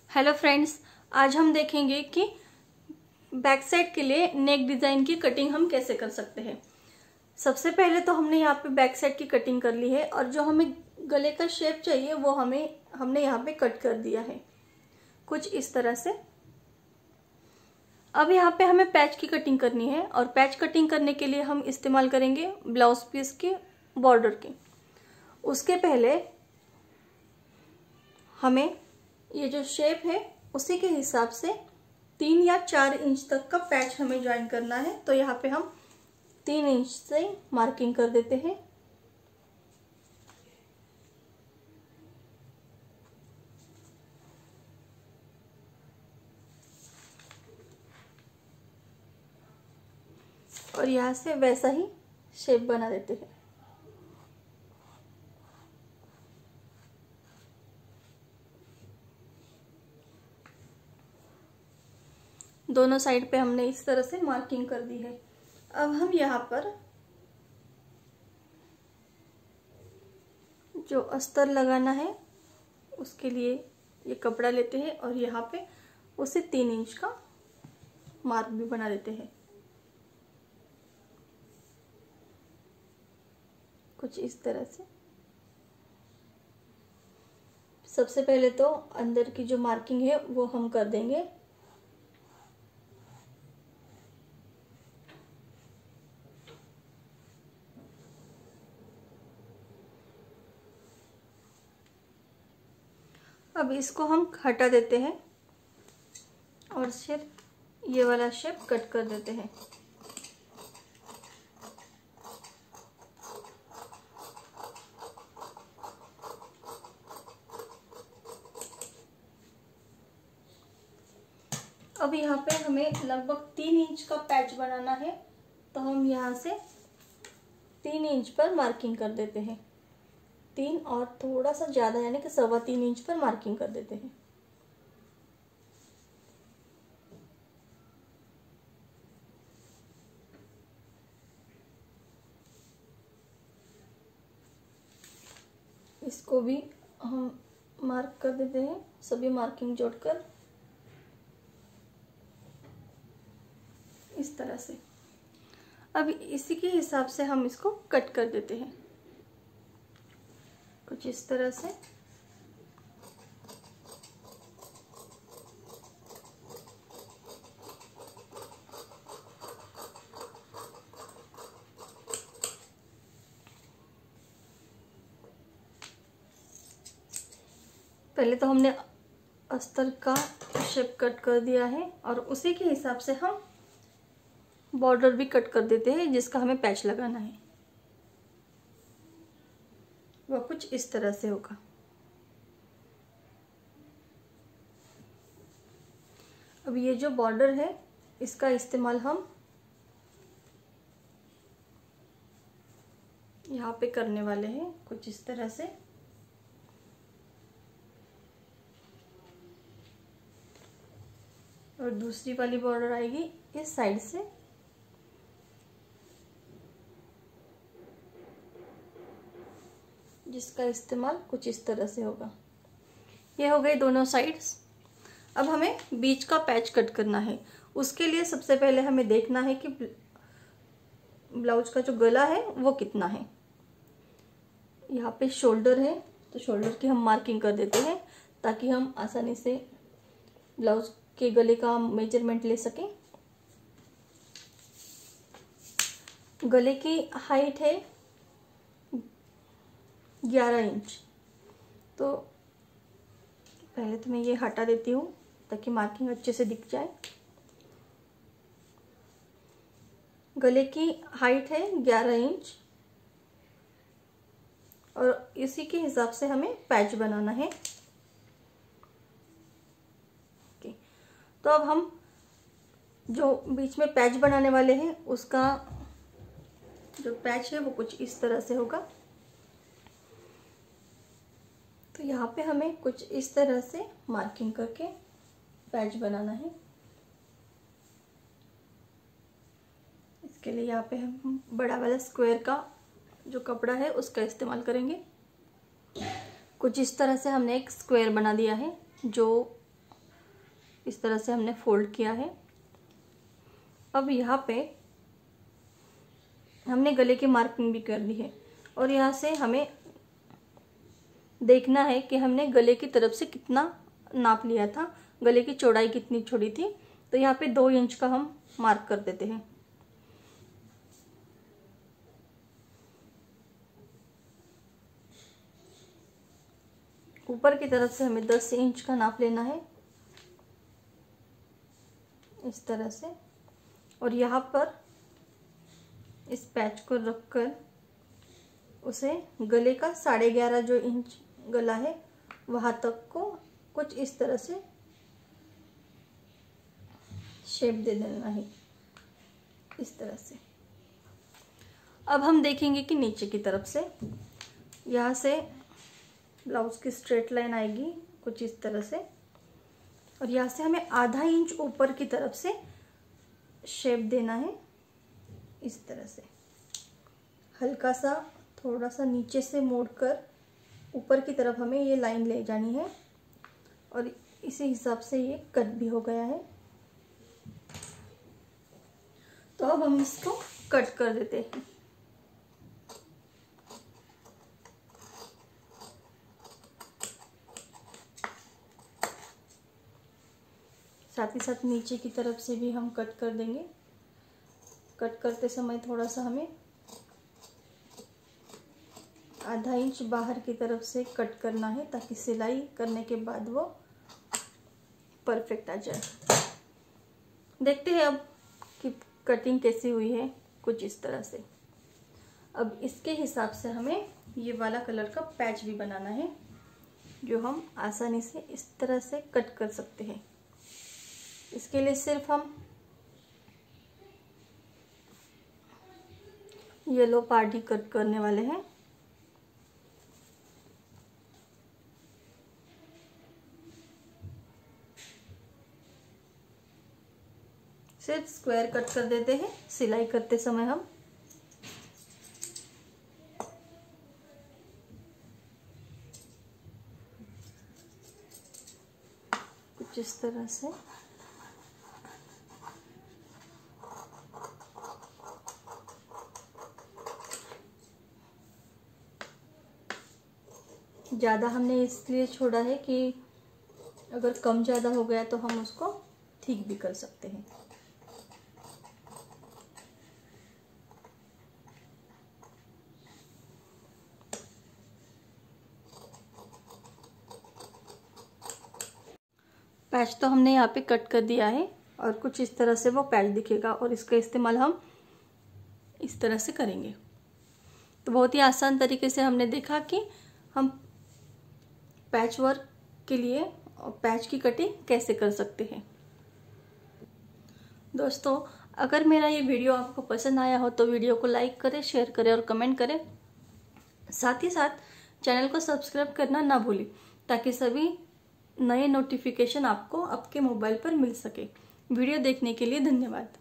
Hello friends, आज हम देखेंगे कि बैक साइड के लिए नेक डिजाइन की कटिंग हम कैसे कर सकते हैं। सबसे पहले तो हमने यहाँ पे बैक साइड की कटिंग कर ली है और जो हमें गले का शेप चाहिए वो हमने यहाँ पे कट कर दिया है कुछ इस तरह से। अब यहाँ पे हमें पैच की कटिंग करनी है और पैच कटिंग करने के लिए हम इस्तेमाल करेंगे ब्लाउज पीस के बॉर्डर के। उसके पहले हमें ये जो शेप है उसी के हिसाब से 3 या 4 इंच तक का पैच हमें ज्वाइन करना है। तो यहाँ पे हम 3 इंच से मार्किंग कर देते हैं। और यहाँ से वैसा ही शेप बना देते हैं। दोनों साइड पे हमने इस तरह से मार्किंग कर दी है। अब हम यहाँ पर जो अस्तर लगाना है उसके लिए ये कपड़ा लेते हैं और यहाँ पे उसे 3 इंच का मार्क भी बना देते हैं कुछ इस तरह से। सबसे पहले तो अंदर की जो मार्किंग है वो हम कर देंगे। अब इसको हम हटा देते हैं और सिर्फ ये वाला शेप कट कर देते हैं। अब यहाँ पे हमें लगभग 3 इंच का पैच बनाना है, तो हम यहाँ से 3 इंच पर मार्किंग कर देते हैं। 3 और थोड़ा सा ज़्यादा यानी कि 3.25 इंच पर मार्किंग कर देते हैं। इसको भी हम मार्क कर देते हैं, सभी मार्किंग जोड़कर इस तरह से। अब इसी के हिसाब से हम इसको कट कर देते हैं कुछ इस तरह से। पहले तो हमने अस्तर का शेप कट कर दिया है और उसी के हिसाब से हम बॉर्डर भी कट कर देते हैं जिसका हमें पैच लगाना है। वह कुछ इस तरह से होगा। अब ये जो बॉर्डर है इसका इस्तेमाल हम यहाँ पे करने वाले हैं कुछ इस तरह से। और दूसरी वाली बॉर्डर आएगी इस साइड से। जिसका इस्तेमाल कुछ इस तरह से होगा। ये हो गए दोनों साइड्स। अब हमें बीच का पैच कट करना है। उसके लिए सबसे पहले हमें देखना है कि ब्लाउज का जो गला है वो कितना है। यहाँ पे शोल्डर है तो शोल्डर की हम मार्किंग कर देते हैं ताकि हम आसानी से ब्लाउज के गले का मेजरमेंट ले सकें। गले की हाइट है 11 इंच। तो पहले तो मैं ये हटा देती हूँ ताकि मार्किंग अच्छे से दिख जाए। गले की हाइट है 11 इंच और इसी के हिसाब से हमें पैच बनाना है। तो अब हम जो बीच में पैच बनाने वाले हैं उसका जो पैच है वो कुछ इस तरह से होगा। तो यहाँ पे हमें कुछ इस तरह से मार्किंग करके पैच बनाना है। इसके लिए यहाँ पे हम बड़ा वाला स्क्वायर का जो कपड़ा है उसका इस्तेमाल करेंगे। कुछ इस तरह से हमने एक स्क्वायर बना दिया है जो इस तरह से हमने फोल्ड किया है। अब यहाँ पे हमने गले की मार्किंग भी कर दी है और यहाँ से हमें देखना है कि हमने गले की तरफ से कितना नाप लिया था, गले की चौड़ाई कितनी छोड़ी थी। तो यहाँ पे 2 इंच का हम मार्क कर देते हैं। ऊपर की तरफ से हमें 10 इंच का नाप लेना है इस तरह से, और यहाँ पर इस पैच को रखकर उसे गले का 11.5 जो इंच गला है वहां तक को कुछ इस तरह से शेप दे देना है इस तरह से। अब हम देखेंगे कि नीचे की तरफ से यहाँ से ब्लाउज की स्ट्रेट लाइन आएगी कुछ इस तरह से, और यहाँ से हमें आधा इंच ऊपर की तरफ से शेप देना है इस तरह से। हल्का सा थोड़ा सा नीचे से मोड़कर ऊपर की तरफ हमें ये लाइन ले जानी है, और इसी हिसाब से ये कट भी हो गया है। तो अब हम इसको कट कर देते हैं। साथ ही साथ नीचे की तरफ से भी हम कट कर देंगे। कट करते समय थोड़ा सा हमें आधा इंच बाहर की तरफ से कट करना है ताकि सिलाई करने के बाद वो परफेक्ट आ जाए। देखते हैं अब कि कटिंग कैसी हुई है, कुछ इस तरह से। अब इसके हिसाब से हमें ये वाला कलर का पैच भी बनाना है जो हम आसानी से इस तरह से कट कर सकते हैं। इसके लिए सिर्फ हम येलो पार्ट ही कट करने वाले हैं। सिर्फ स्क्वायर कट कर देते हैं सिलाई करते समय हम। कुछ इस तरह से। ज़्यादा हमने इसलिए छोड़ा है कि अगर कम ज़्यादा हो गया तो हम उसको ठीक भी कर सकते हैं। पैच तो हमने यहाँ पे कट कर दिया है और कुछ इस तरह से वो पैच दिखेगा, और इसका इस्तेमाल हम इस तरह से करेंगे। तो बहुत ही आसान तरीके से हमने देखा कि हम पैच वर्क के लिए पैच की कटिंग कैसे कर सकते हैं। दोस्तों, अगर मेरा ये वीडियो आपको पसंद आया हो तो वीडियो को लाइक करें, शेयर करें और कमेंट करें। साथ ही साथ चैनल को सब्सक्राइब करना ना भूलें ताकि सभी नए नोटिफिकेशन आपको आपके मोबाइल पर मिल सके। वीडियो देखने के लिए धन्यवाद।